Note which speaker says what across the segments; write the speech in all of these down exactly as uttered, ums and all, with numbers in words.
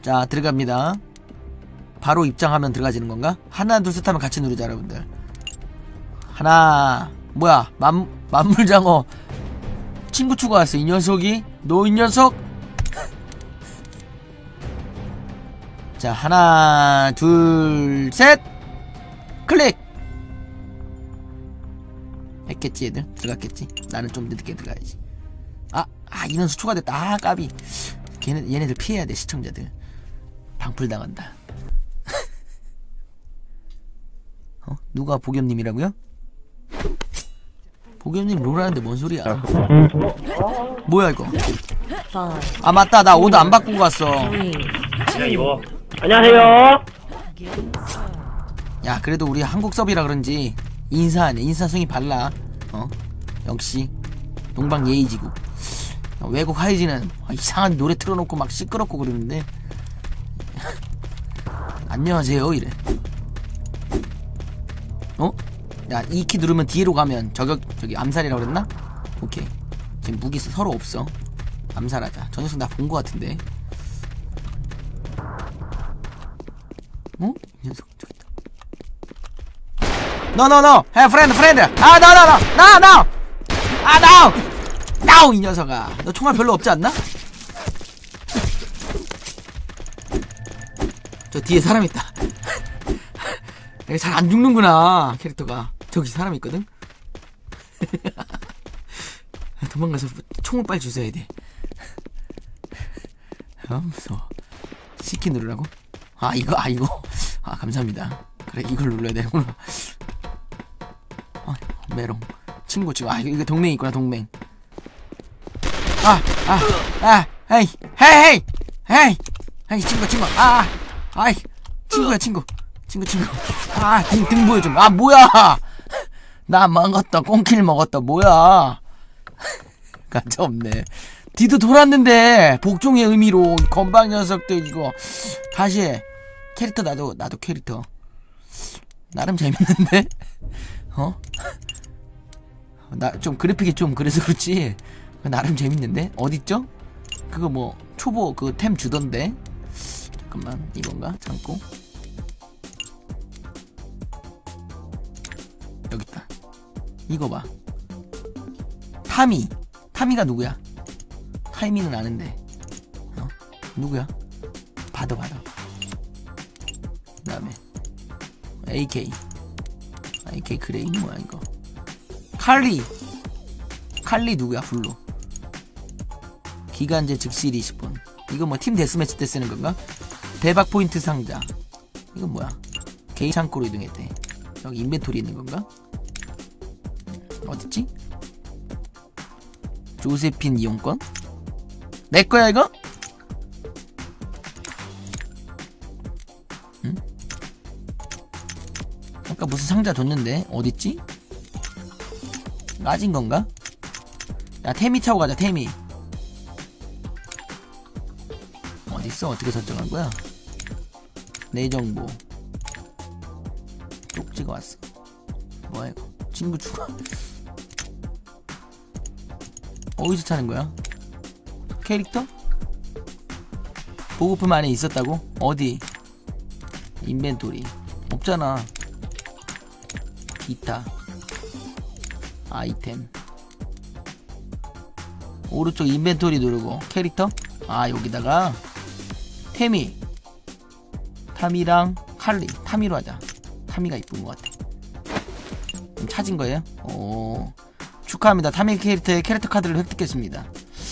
Speaker 1: 자, 들어갑니다. 바로 입장하면 들어가지는 건가? 하나 둘 셋 하면 같이 누르자 여러분들. 하나. 뭐야 만, 만물장어 친구 추가 왔어. 이 녀석이. 너 이 녀석. 자, 하나 둘 셋 클릭. 했겠지 얘들? 들어갔겠지? 나는 좀 늦게 들어가야지. 아, 아 인원수 추가됐다. 아 까비. 걔네, 얘네들 피해야돼. 시청자들 방풀당한다. 어? 누가 보겸님이라고요? 보겸님 롤하는데 뭔 소리야. 뭐야 이거. 아 맞다, 나 오더 안 바꾸고 왔어.
Speaker 2: 안녕하세요.
Speaker 1: 야, 그래도 우리 한국 서비라 그런지 인사하네. 인사성이 발라. 어? 역시 동방 예의지구. 외국 하이지는 이상한 노래 틀어놓고 막 시끄럽고 그러는데 안녕하세요 이래. 어? 야, 이 키 누르면 뒤로 가면 저격, 저기 암살이라고 그랬나? 오케이. 지금 무기 서로 없어. 암살하자. 저 녀석 나 본 거 같은데. 어? 이 녀석 저기 있다. No no no! Hey friend friend! 아 no no no! No no! 아 no! No! 이 녀석아, 너 총알 별로 없지 않나? 저 뒤에 사람 있다. 잘 안 죽는구나 캐릭터가. 저기 사람 있거든? 도망가서 총을 빨리 주워야 돼. 아 무서워. C키 누르라고? 아 이거 아 이거 아 감사합니다. 그래 이걸 눌러야 되구나. 아 메롱 친구 친구. 아 이거, 이거 동맹 있구나 동맹. 아 아 아 헤이 헤이 헤이 헤이 헤이 친구 친구. 아 아이 친구야 친구 친구 친구. 아 등 등 보여줘. 아 뭐야 나 먹었다. 꽁킬 먹었다. 뭐야 가차 없네. 뒤도 돌았는데 복종의 의미로. 건방 녀석들 이거. 다시 해. 캐릭터 나도 나도 캐릭터 나름 재밌는데. 어? 나 좀 그래픽이 좀 그래서 그렇지 나름 재밌는데. 어딨죠? 그거 뭐 초보 그 템 주던데. 잠깐만 이건가? 잠고. 여기있다. 이거 봐. 타미. 타미가 누구야? 타이미는 아는데. 어? 누구야? 받아 받아. 그 다음에 에이케이. 에이케이 그레이 뭐야 이거. 칼리. 칼리 누구야? 블루. 기간제 즉시 리스폰. 이거 뭐 팀 데스매치 때 쓰는 건가? 대박 포인트 상자. 이건 뭐야? 개인 창고로 이동했대. 여기 인벤토리 있는 건가? 어딨지? 조세핀 이용권? 내 거야 이거? 응? 아까 무슨 상자 줬는데 어딨지? 까진 건가? 야 태미 차고 가자. 태미 어딨어? 어떻게 설정한 거야? 내 정보 쪽지가 왔어. 뭐야 이거? 친구 추가. 어디서 찾는 거야? 캐릭터? 보급품 안에 있었다고? 어디? 인벤토리 없잖아. 기타 아이템. 오른쪽 인벤토리 누르고 캐릭터? 아 여기다가 태미. 타미랑 칼리. 타미로 하자. 타미가 이쁜 것 같아. 그럼 찾은 거예요? 오 축하합니다. 타미 캐릭터의 캐릭터 카드를 획득했습니다.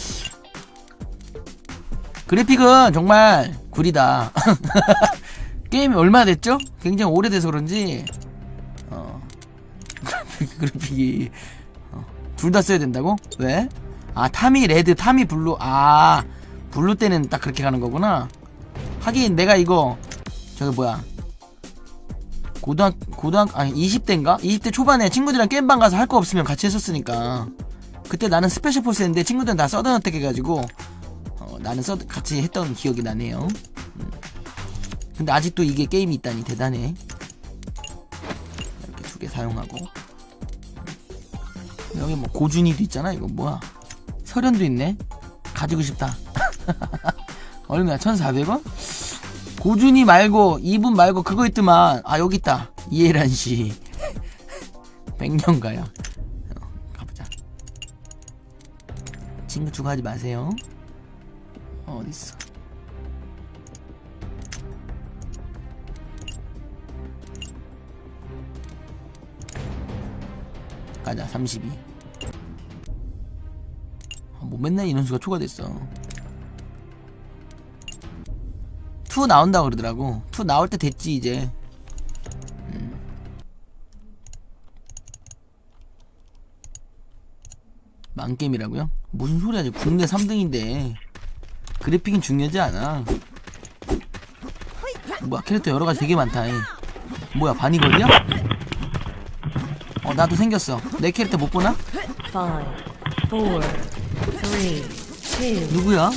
Speaker 1: 그래픽은 정말 구리다. 게임이 얼마나 됐죠? 굉장히 오래돼서 그런지 어 그래픽이 어. 둘 다 써야 된다고? 왜? 아 타미 레드 타미 블루. 아 블루 때는 딱 그렇게 가는 거구나. 하긴 내가 이거 저기 뭐야 고등학 고등학 아니 이십 대인가? 이십 대 초반에 친구들이랑 게임방 가서 할 거 없으면 같이 했었으니까. 그때 나는 스페셜 포스 했는데 친구들은 다 서든어택 해가지고 어, 나는 서드 같이 했던 기억이 나네요. 음. 근데 아직도 이게 게임이 있다니 대단해. 이렇게 두 개 사용하고. 음. 여기 뭐 고준이도 있잖아. 이거 뭐야? 설현도 있네. 가지고 싶다. 얼마야? 천사백 원? 고준이 말고 이분 말고 그거 있더만. 아 여기 있다. 이해란 씨. 백년가야. 어, 가보자. 친구 추가하지 마세요. 어, 어딨어? 가자. 삼십이. 아, 뭐 맨날 인원수가 초과됐어. 투 나온다 그러더라고. 투 나올 때 됐지 이제. 음. 만게임이라고요? 무슨 소리야. 국내 삼 등인데 그래픽은 중요하지 않아. 뭐야 캐릭터 여러가지 되게 많다. 이. 뭐야 바니걸이야? 어 나도 생겼어. 내 캐릭터 못보나? 누구야?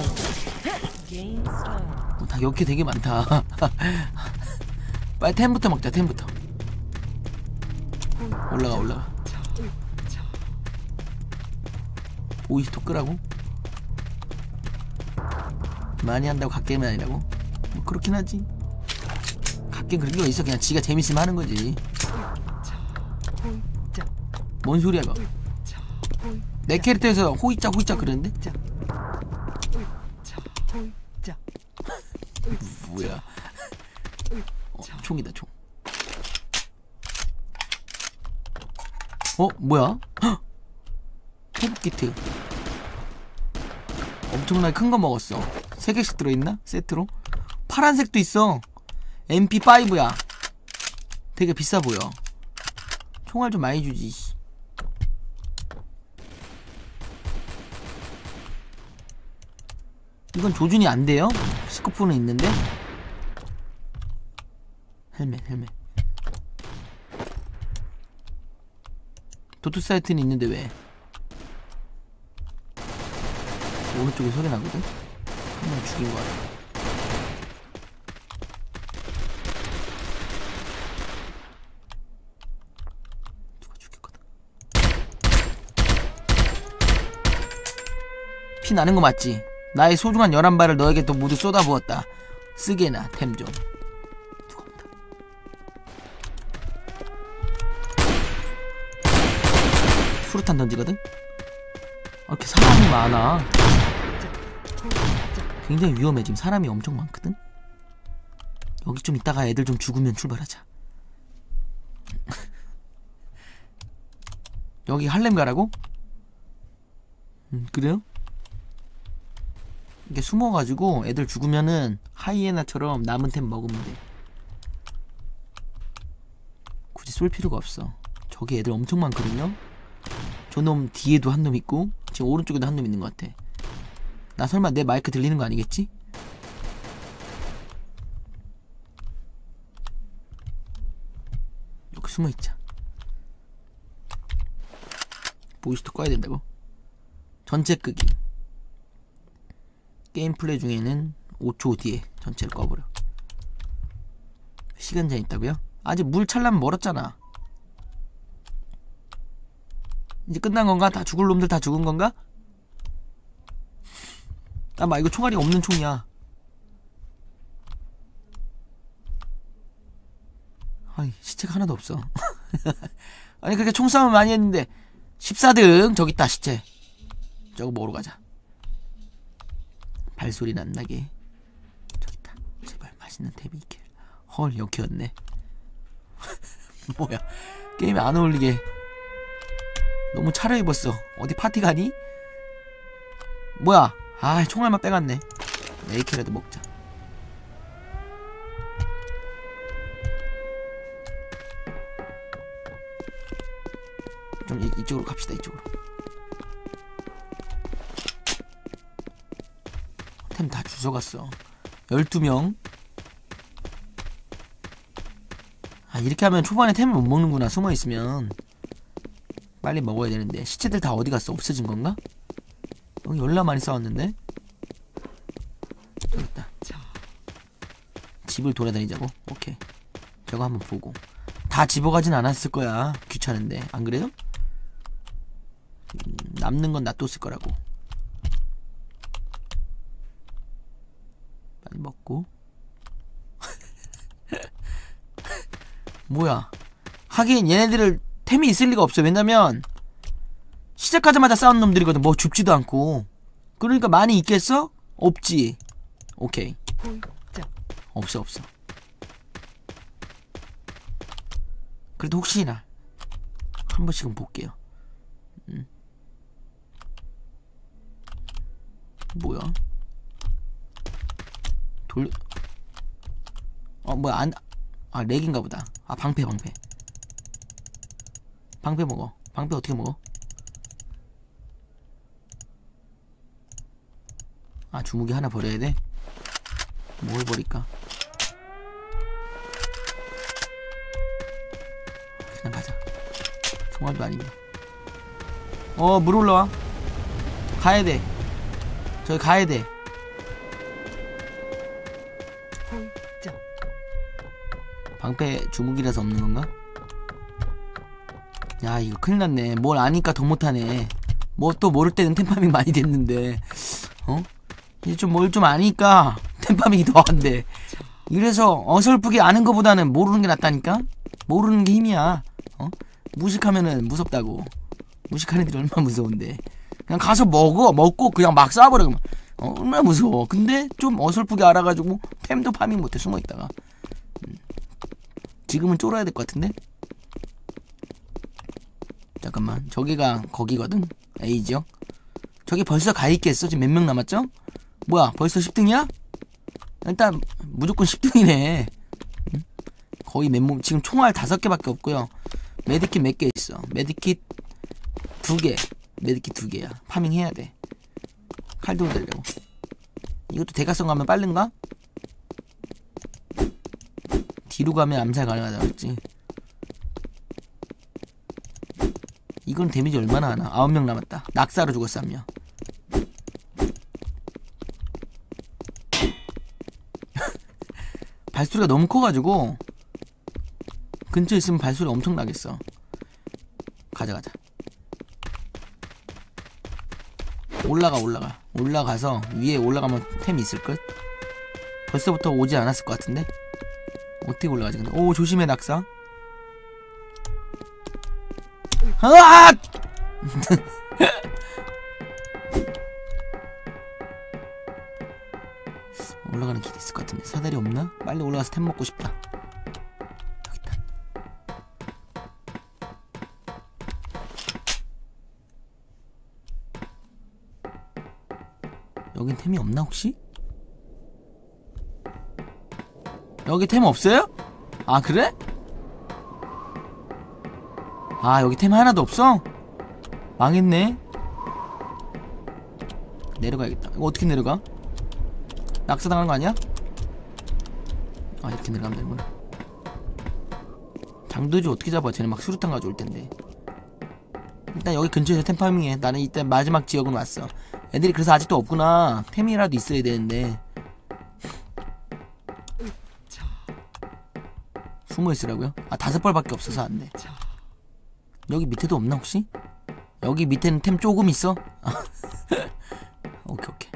Speaker 1: 어, 다 여기 되게 많다. 빨리 템부터 먹자. 템부터 올라가 올라가. 보이스톡 끄라고? 많이 한다고 갓게임은 아니라고? 뭐 그렇긴 하지. 갓게임 그런 게 있어. 그냥 지가 재밌으면 하는 거지. 뭔 소리야 이거. 내 캐릭터에서 호이짝 호이짝 그러는데? 뭐야. 어, 총이다 총. 어 뭐야? 회복키트 엄청나게 큰 거 먹었어. 세 개씩 들어있나? 세트로? 파란색도 있어. 엠피 파이브야. 되게 비싸 보여. 총알 좀 많이 주지. 이건 조준이 안 돼요? 스코프는 있는데? 헬멧 헬멧. 도트 사이트는 있는데 왜? 오른쪽에 소리 나거든? 한 명 죽인 거 같아. 누가 죽였거든? 피 나는 거 맞지? 나의 소중한 열한 발을 너에게 또 모두 쏟아부었다. 쓰게나 템 좀. 누가 온다. 수류탄 던지거든? 아, 이렇게 사람이 많아. 굉장히 위험해. 지금 사람이 엄청 많거든? 여기 좀 있다가 애들 좀 죽으면 출발하자. 여기 할렘 가라고? 음, 그래요? 이게 숨어가지고 애들 죽으면은 하이에나처럼 남은 템 먹으면 돼. 굳이 쏠 필요가 없어. 저기 애들 엄청 많거든요? 저놈 뒤에도 한 놈 있고 지금 오른쪽에도 한 놈 있는 것 같아. 나 설마 내 마이크 들리는 거 아니겠지? 여기 숨어있자. 보이스도 꺼야 된다고? 전체 끄기. 게임 플레이 중에는 오 초 뒤에 전체를 꺼버려. 시간 제한 있다고요? 아직 물 찰려면 멀었잖아. 이제 끝난 건가? 다 죽을 놈들 다 죽은 건가? 아마 이거 총알이 없는 총이야. 아니 시체가 하나도 없어. 아니 그렇게 총싸움을 많이 했는데 십사 등 저기 있다 시체. 저거 먹으러 가자. 발소리 난나게. 저기 있다. 제발 맛있는 템이 있길. 헐 여기였네. 뭐야 게임에 안 어울리게 너무 차려입었어. 어디 파티 가니? 뭐야 아 총알만 빼갔네. 에이케이라도 먹자. 좀 이, 이쪽으로 갑시다. 이쪽으로. 템 다 주워갔어. 열두 명. 아 이렇게 하면 초반에 템을 못 먹는구나. 숨어있으면 빨리 먹어야 되는데. 시체들 다 어디 갔어? 없어진 건가? 여기 열나 많이 싸웠는데? 저기 있다. 집을 돌아다니자고? 오케이. 저거 한번 보고. 다 집어가진 않았을 거야. 귀찮은데. 안 그래요? 음, 남는 건 놔뒀을 거라고. 뭐야. 하긴 얘네들을 템이 있을 리가 없어. 왜냐면 시작하자마자 싸운 놈들이거든. 뭐 줍지도 않고. 그러니까 많이 있겠어? 없지. 오케이. 없어 없어. 그래도 혹시나 한 번씩은 볼게요. 음. 뭐야? 돌... 어 뭐야 안... 아 렉인가 보다. 아 방패 방패 방패 먹어. 방패 어떻게 먹어? 아 주무기 하나 버려야 돼? 뭘 버릴까? 그냥 가자. 종합이 아니네. 어 물 올라와. 가야돼. 저기 가야돼. 방패 주무기라서 없는 건가? 야 이거 큰일났네. 뭘 아니까 더 못하네. 뭐 또 모를 때는 템파밍 많이 됐는데 어? 이제 좀 뭘 좀 아니까 템파밍이 더 한대. 이래서 어설프게 아는 거보다는 모르는 게 낫다니까? 모르는 게 힘이야. 어? 무식하면은 무섭다고. 무식한 애들이 얼마나 무서운데. 그냥 가서 먹어. 먹고 그냥 막 쏴버려. 어, 얼마나 무서워. 근데 좀 어설프게 알아가지고 템도 파밍 못해 숨어있다가. 음. 지금은 쫄아야 될 것 같은데? 잠깐만. 저기가 거기거든? A지역? 저기 벌써 가있겠어? 지금 몇 명 남았죠? 뭐야 벌써 십 등이야? 일단 무조건 십 등이네. 응? 거의 맨몸. 지금 총알 다섯 개밖에 없고요. 메디킷 몇 개 있어? 메디킷 두 개. 메디킷 두 개야. 파밍 해야 돼. 칼도 들려고. 이것도 대각선 가면 빠른가? 뒤로 가면 암살 가능하다 그랬지. 이건 데미지 얼마나 하나? 아홉 명 남았다. 낙사로 죽었어 한 명. 발소리가 너무 커가지고 근처에 있으면 발소리 엄청 나겠어. 가자 가자. 올라가 올라가. 올라가서 위에 올라가면 템이 있을걸? 벌써부터 오지 않았을 것 같은데? 어떻게 올라가지 근데? 오 조심해 낙사. 으악! 올라가는 길이 있을 것 같은데 사다리 없나? 빨리 올라가서 템 먹고 싶다. 여기 있다. 여긴 템이 없나 혹시? 여기 템 없어요? 아 그래? 아 여기 템 하나도 없어? 망했네. 내려가야겠다. 이거 어떻게 내려가? 낙사당하는 거 아니야? 아 이렇게 내려가면 되는구나. 장도주 어떻게 잡아? 쟤네 막 수류탄 가져올 텐데. 일단 여기 근처에서 템 파밍해. 나는 이때 마지막 지역은 왔어. 애들이 그래서 아직도 없구나. 템이라도 있어야 되는데. 숨어있으라고요? 아 다섯 발밖에 없어서 안돼. 여기 밑에도 없나 혹시? 여기 밑에는 템 조금 있어? 오케이 오케이.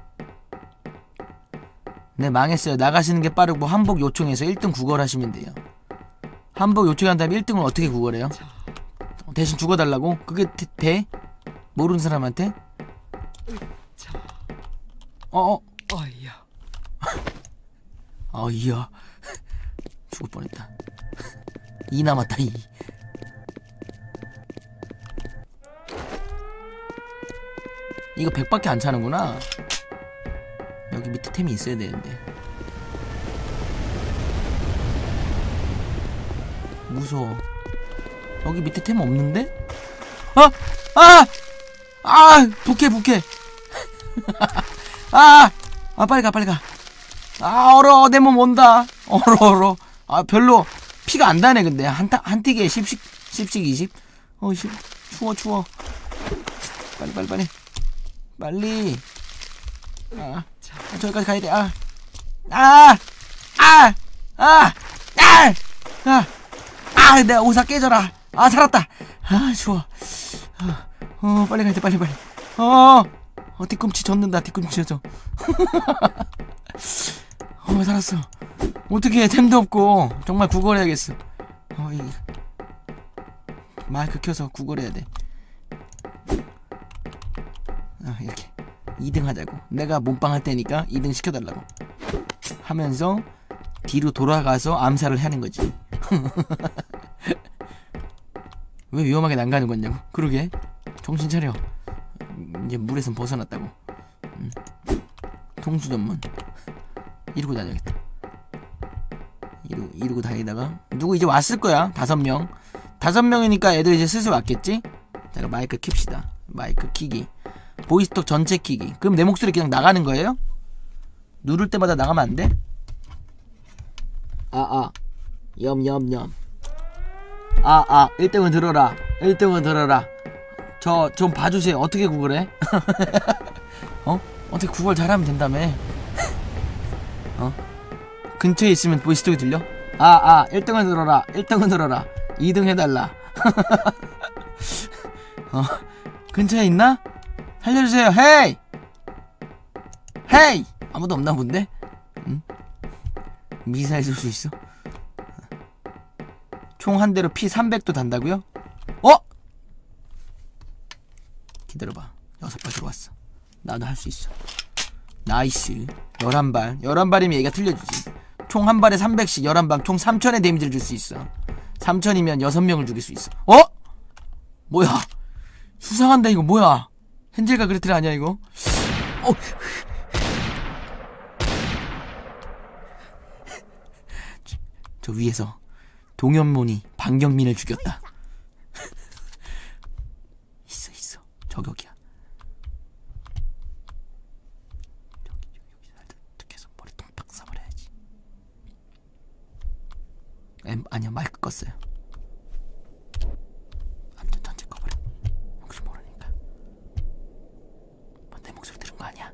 Speaker 1: 네 망했어요. 나가시는 게 빠르고 한복 요청해서 일 등 구걸하시면 돼요. 한복 요청한 다음에 일 등을 어떻게 구걸해요? 대신 죽어달라고? 그게 대, 돼? 모르는 사람한테? 어어
Speaker 2: 어이야.
Speaker 1: 어이야. 죽을 뻔했다. 이 남았다 이. 이거 백밖에 안 차는구나. 여기 밑에 템이 있어야 되는데. 무서워. 여기 밑에 템 없는데? 아! 아! 아! 부캐 부캐. 아! 아 빨리 가 빨리 가. 아 얼어 내 몸 온다. 얼어 얼어. 아 별로 피가 안 다네 근데 한, 한 틱에 십씩 십씩 이십. 어 씨 추워 추워. 빨리 빨리 빨리 빨리. 아, 아 저기까지 가야 돼. 아, 아, 아, 아, 아, 아, 아, 내가 오사 깨져라. 아 살았다. 아 추워. 아, 어 빨리 가야 돼 빨리 빨리. 어, 어 뒤꿈치 젖는다 뒤꿈치 젖어. 어 살았어. 어떻게 템도 없고 정말 구걸해야겠어. 어, 이 마이크 켜서 구걸해야 돼. 아, 이렇게 이 등 하자고. 내가 몸빵 할 테니까 이 등 시켜달라고 하면서 뒤로 돌아가서 암살을 하는 거지. 왜 위험하게 난가는 거냐고. 그러게 정신 차려. 이제 물에선 벗어났다고. 음. 통수 전문 이러고 다녀야겠다. 이러고, 이러고 다니다가 누구 이제 왔을 거야. 다섯 명 다섯 명이니까 애들 이제 슬슬 왔겠지. 제가 마이크 킵시다. 마이크 키기, 보이스톡 전체 키기. 그럼 내 목소리 그냥 나가는 거예요? 누를 때마다 나가면 안 돼? 아아 염염염 아아 일 등은 들어라. 일 등은 들어라. 저 좀 봐주세요. 어떻게 구글해? 어? 어떻게 구글 잘하면 된다며. 어? 근처에 있으면 보이스톡이 들려? 아아 일 등은 들어라. 일 등은 들어라. 이 등 해달라. 어? 근처에 있나? 살려주세요. 헤이! 헤이! 아무도 없나 본데? 응? 미사일 쏠 수 있어? 총 한 대로 피 삼백도 단다고요? 어? 기다려봐. 여섯 발 들어왔어. 나도 할 수 있어. 나이스. 열한 발. 열한 발이면 얘가 틀려주지. 총 한 발에 삼백씩 열한 방 총 삼천의 데미지를 줄 수 있어. 삼천이면 여섯 명을 죽일 수 있어. 어? 뭐야? 수상한데 이거 뭐야? 헨젤과 그레텔 아니야 이거? 어. 저, 저 위에서 동현몬이 방경민을 죽였다. 있어 있어. 저격이야. 저기 저기 살짝 해서 머리 통팍 쏴버려야지. 엠 아니야 마이크 껐어요. 완전 전체 꺼버려. 혹시 모르니까. 뭐 내 목소리 들은 거 아니야?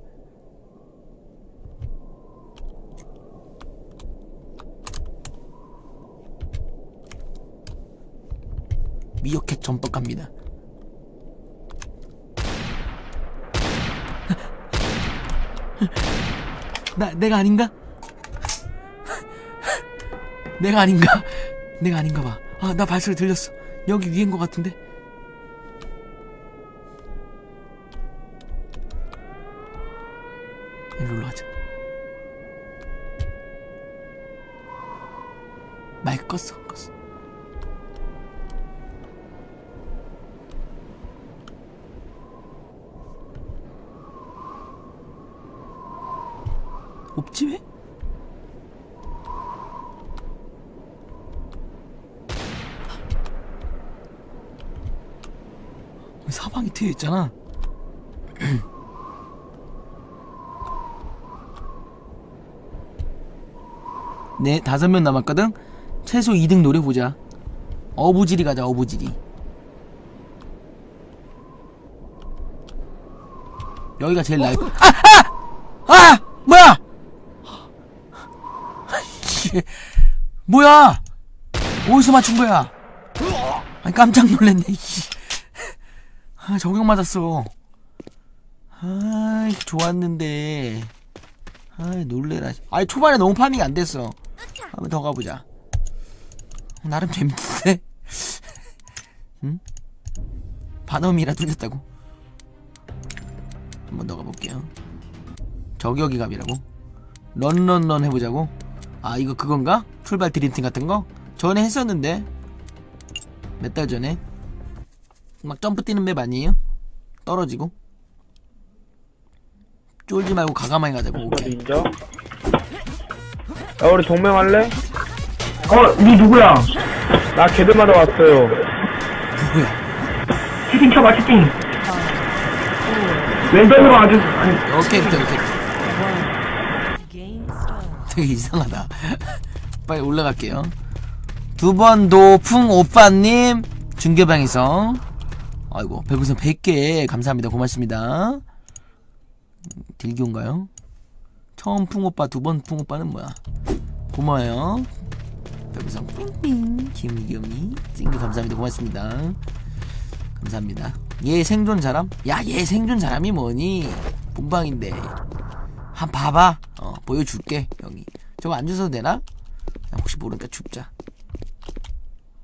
Speaker 1: 미어캣 전법 갑니다. 나 내가 아닌가? 내가 아닌가? 내가 아닌가 봐. 아, 나 발소리 들렸어. 여기 위인 것 같은데. 일로 올라가자. 마이크 껐어, 껐어. 없지 왜? 사방이 트여 있잖아. 네, 다섯 명 남았거든. 최소 이 등 노려보자. 어부지리 가자. 어부지리. 여기가 제일 나을. 아! 아! 아! 뭐야! 뭐야! 어디서 맞춘 거야? 아니 깜짝 놀랐네. 아, 적용 맞았어. 아, 좋았는데. 아, 놀래라. 아니 초반에 너무 파밍이 안 됐어. 한번 더 가보자. 나름 재밌는데? 응? 반엄이라 뚫렸다고. 한번 더 가볼게요. 저격이 갑이라고? 런런런 해보자고? 아, 이거 그건가? 출발 드림팀 같은 거? 전에 했었는데 몇 달 전에 막 점프 뛰는 맵 아니에요? 떨어지고 쫄지 말고 가가마이 가자고. 오케이.
Speaker 2: 인정? 야, 우리 동맹할래? 어, 니 누구야? 나 걔들마다 왔어요.
Speaker 1: 누구야?
Speaker 2: 채팅 쳐봐, 채팅. 왼손으로 아주. 아니.
Speaker 1: 오케이, 오케이, 오케이. 되게 이상하다. 빨리 올라갈게요. 두 번 도풍 오빠님 중계방에서. 아이고, 별풍선 백 개 감사합니다. 고맙습니다. 딜교인가요? 처음 풍오빠, 두 번 풍오빠는 뭐야? 고마워요. 별풍선 삥삥 김기영이 찡글 감사합니다. 고맙습니다. 감사합니다. 얘 생존 잘함? 야, 얘 생존 잘함이 뭐니? 본방인데. 한 봐봐. 어, 보여줄게. 형이 저거 안 주셔도 되나? 혹시 모르니까 줍자.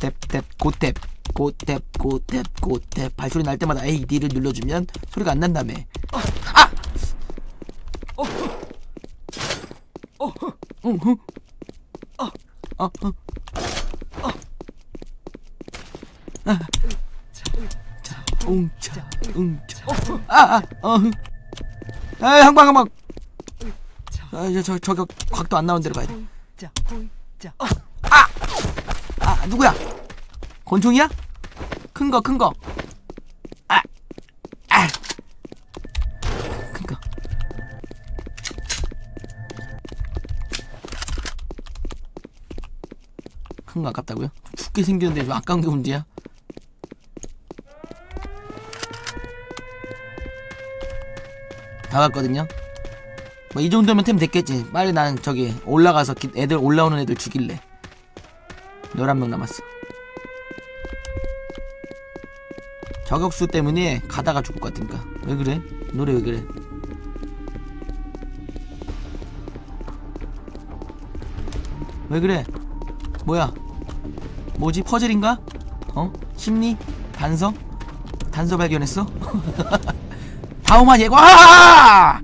Speaker 1: 탭탭 고탭 고탭 고탭 고탭 발소리 날 때마다 에이 D를 눌러주면 소리가 안 난다며. 아! 어. 어. 어. 어. 어. 어. 아. 자, 웅차, 웅차. 아, 아, 어. 아, 항방, 항방. 아, 이제 저 저격 각도 안 나온 데로 가야 돼. 아, 아, 누구야? 권총이야? 큰 거, 큰 거. 아, 아, 큰 거. 큰 거 아깝다고요? 죽게 생겼는데 좀 아까운 게 문제야. 다 갔거든요. 뭐 이 정도면 템 됐겠지. 빨리 난 저기 올라가서 기, 애들 올라오는 애들 죽일래. 열한 명 남았어. 저격수 때문에 가다가 죽을 것 같으니까. 왜 그래? 노래 왜 그래? 왜 그래? 뭐야? 뭐지? 퍼즐인가? 어? 심리? 단서? 단서 발견했어? 다음화 예고. 아!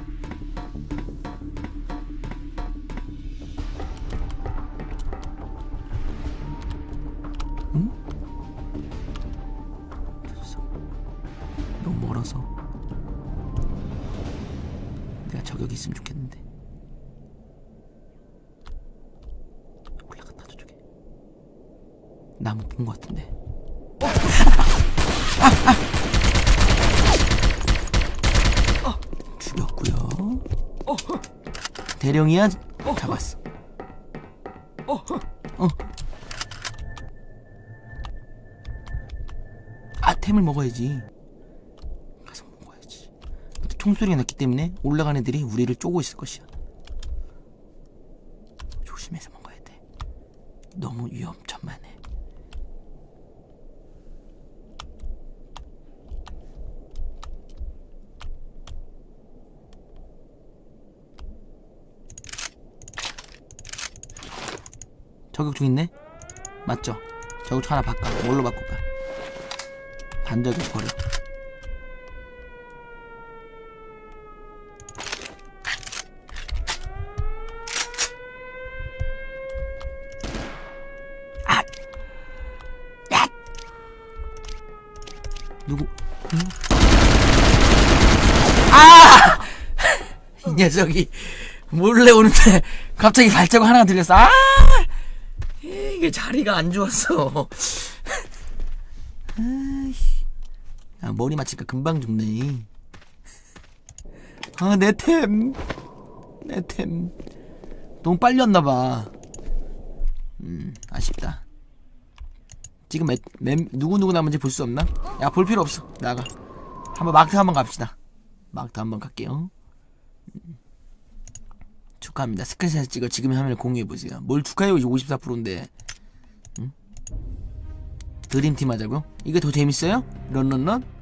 Speaker 1: 응? 너무 멀어서 내가 저격이 있으면 좋겠는데. 올라갔다 저쪽에. 나무 본 것 같은데. 아, 아. 죽였고요. 대령이야. 잡았어. 어. 아, 템을 먹어야지. 가서 먹어야지. 총소리가 났기 때문에 올라가는 애들이 우리를 쪼고 있을 것이야. 조심해서 먹어야 돼. 너무 위험천만해. 저격총 있네? 맞죠? 저격총 하나 바꿔. 뭘로 바꿀까? 반저격 버려. 아! 야! 누구? 응? 아! 이 녀석이 몰래 오는데 갑자기 발자국 하나가 들렸어. 아! 이게 자리가 안 좋았어. 아, 머리 맞히니까 금방 죽네. 아, 내 템. 내 템. 너무 빨리 왔나봐. 음, 아쉽다. 지금 몇, 몇, 누구누구 남은지 볼 수 없나? 야, 볼 필요 없어. 나가. 한번 마크 한번 갑시다. 마크 한번 갈게요. 음. 축하합니다. 스크린샷 찍어 지금 화면을 공유해보세요. 뭘 축하해요. 오십사 퍼센트인데. 응? 드림팀 하자고? 이게 더 재밌어요? 런런런?